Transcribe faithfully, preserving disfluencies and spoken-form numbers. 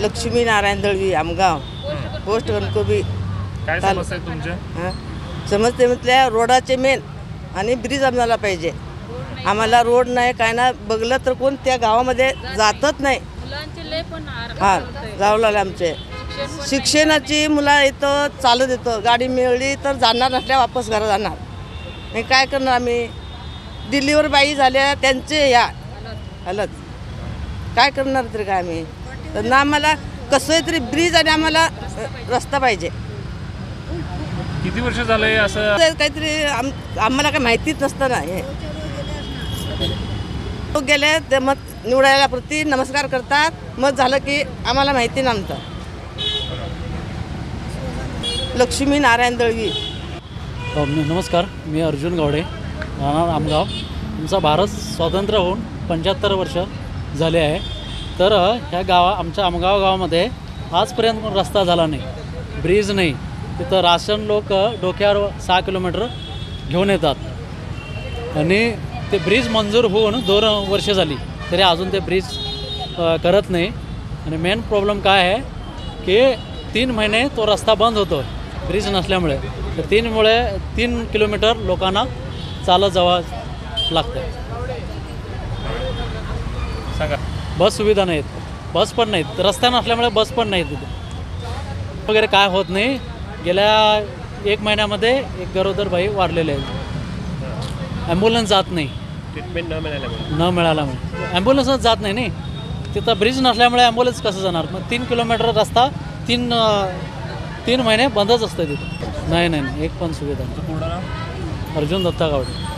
Lakshmi Narayan Dalvi Amgaon post Kankavli. काय समस्या आहे तुमच्या? हां समजते म्हटल्या रोडाचे मेन आणि ब्रिज आम्हाला पाहिजे. आम्हाला रोड नाही काय ना बघलं तर कोण त्या गावामध्ये जातच नाही. हां जाऊ लागले आमचे शिक्षणाची मुलं येतं चालत येतं गाडी मिळली तर जाणार नसल्या वापस घरा जाणार. नाही काय करणार आम्ही. दिल्लीवर बाई झाल्या त्यांचे या हालत काय करणार तरी काय आम्ही. तर ना आम्हाला कसं तरी ब्रिज आणि आम्हाला रस्ता पाहिजे. किती वर्ष झाले असं काहीतरी आम आम्हाला काय माहितीच नसतं ना. हे गेले ते मत निवडायला प्रति नमस्कार करतात मत झालं की आम्हाला माहिती नव्हतं. लक्ष्मी नारायण दळवी. नमस्कार, मी अर्जुन गावडे, राहणार आमगाव. आमचा भारत स्वातंत्र्य होऊन पंच्याहत्तर वर्ष झाले आहे. तर ह्या गावा आमच्या आमगाव गावामध्ये आजपर्यंत रस्ता झाला नाही, ब्रिज नाही. तिथं राशन लोक डोक्यावर सहा किलोमीटर घेऊन येतात आणि ते ब्रिज मंजूर होऊन दोन वर्ष झाली तरी अजून ते ब्रिज करत नाही. आणि मेन प्रॉब्लेम काय आहे की तीन महिने तो रस्ता बंद होतो ब्रिज नसल्यामुळे. तर तीनमुळे तीन किलोमीटर लोकांना चालत जावं लागतं. सांगा. बस सुविधा नाहीत, बस पण नाहीत, रस्ता नसल्यामुळे बस पण नाहीत तिथे वगैरे काय होत नाही. गेल्या एक महिन्यामध्ये एक गरोदर बाई वारलेले आहेत. ॲम्ब्युलन्स जात नाही, ट्रीटमेंट न मिळाल्यामुळे न मिळाल्यामुळे ॲम्ब्युलन्सच जात नाही नाही. तिथं ब्रिज नसल्यामुळे ॲम्ब्युलन्स कसं जाणार. मग तीन किलोमीटर रस्ता तीन तीन महिने बंदच असतं तिथं. नाही नाही नाही एक पण सुविधा नाही. पूर्ण नाव? अर्जुन दत्ता गावडे.